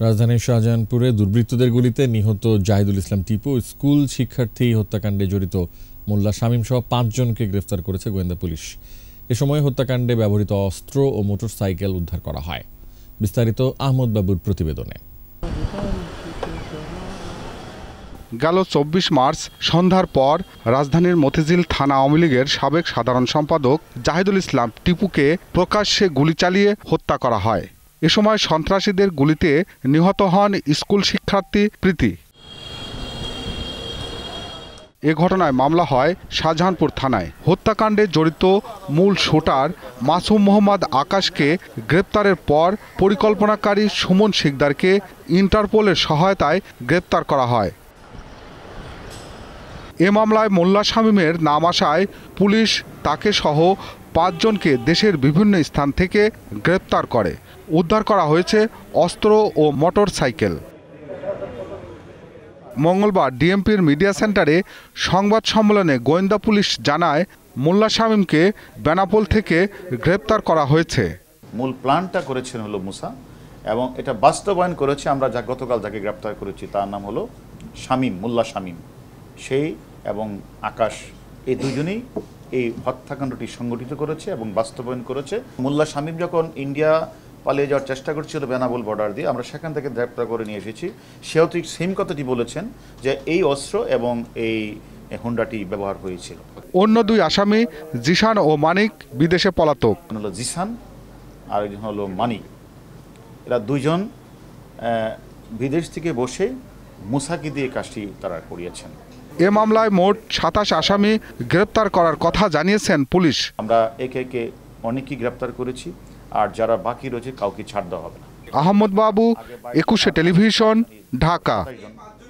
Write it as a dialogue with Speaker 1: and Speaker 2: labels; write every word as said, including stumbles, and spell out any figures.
Speaker 1: রাজধানীর শাহজাহানপুরে দুর্বৃত্তদের গুলিতে নিহত জাহিদুল ইসলাম টিপু স্কুল শিক্ষার্থী হত্যাকাণ্ডে জড়িত মোল্লা শামীম সহ পাঁচজনকে গ্রেফতার করেছে গোয়েন্দা পুলিশ। এ সময় হত্যাকাণ্ডে ব্যবহৃত অস্ত্র ও মোটরসাইকেল উদ্ধার করা হয়। বিস্তারিত আহমদ বাবুর প্রতিবেদনে।
Speaker 2: গেল চব্বিশ মার্চ সন্ধ্যার পর রাজধানীর মতিঝিল থানা আওয়ামী লীগের সাবেক সাধারণ সম্পাদক জাহিদুল ইসলাম টিপুকে প্রকাশ্যে গুলি চালিয়ে হত্যা করা হয়। এ সময় সন্ত্রাসীদের গুলিতে নিহত হন স্কুল শিক্ষার্থী প্রীতি। এ ঘটনায় মামলা হয় শাহজাহানপুর থানায়। হত্যাকাণ্ডে জড়িত মূল শুটার মাসুম মোহাম্মদ আকাশকে গ্রেপ্তারের পর পরিকল্পনাকারী সুমন শিকদারকে ইন্টারপোলের সহায়তায় গ্রেপ্তার করা হয়। এ মামলায় মোল্লা শামীমের নাম আসায় পুলিশ তাকে সহ পাঁচজনকে দেশের বিভিন্ন স্থান থেকে গ্রেপ্তার করে। উদ্ধার করা হয়েছে অস্ত্র ও মোটর সাইকেল। মঙ্গলবার ডিএমপির মিডিয়া সেন্টারে সংবাদ সম্মেলনে গোয়েন্দা পুলিশ জানায়, মোল্লা শামীমকে বেনাপোল থেকে গ্রেপ্তার করা হয়েছে।
Speaker 3: মূল প্ল্যানটা করেছেন হলো মুসা, এবং এটা বাস্তবায়ন করেছে আমরা যা গতকাল যাকে গ্রেপ্তার করেছি তার নাম হলো শামীম, মোল্লা শামীম। সেই এবং আকাশ, এই দুজনেই এই হত্যাকাণ্ডটি সংগঠিত করেছে এবং বাস্তবায়ন করেছে। মোল্লা শামীম যখন ইন্ডিয়া পালিয়ে যাওয়ার চেষ্টা করছিল বেনাপোল বর্ডার দিয়ে, আমরা সেখান থেকে গ্রেপ্তার করে নিয়ে এসেছি। সেও ঠিক সেম কথাটি বলেছেন যে এই অস্ত্র এবং এই হুন্ডাটি ব্যবহার হয়েছিল।
Speaker 2: অন্য দুই আসামি জিসান ও মানিক বিদেশে পলাতক।
Speaker 3: হলো জিসান আর একজন হলো মানিক। এরা দুইজন বিদেশ থেকে বসে মুসাকে দিয়ে কাজটি তারা করিয়েছেন।
Speaker 2: এ মামলায় মোট সাতাশ আসামি গ্রেপ্তার করার কথা জানিয়েছেন পুলিশ।
Speaker 3: আমরা একে একে অনেকেই গ্রেপ্তার করেছি, আর যারা বাকি রয়েছে কাউকে ছাড় দেওয়া হবে না।
Speaker 2: আহমদ বাবু, একুশে টেলিভিশন, ঢাকা।